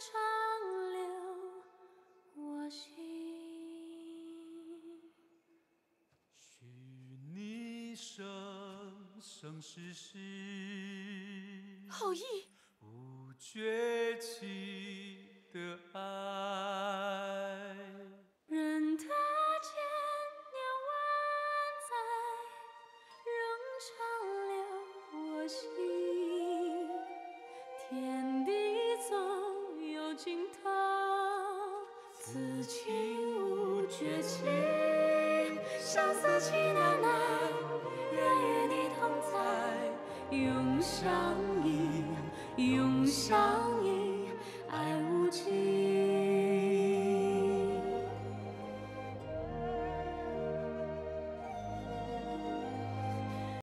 长留我心。 许你生生世世， 好意， 无绝期的爱。 任他千年万载，仍长留我心。天地总有尽头，此情无绝期。相思情难耐，愿与你同在，永相依，永相依，爱无尽。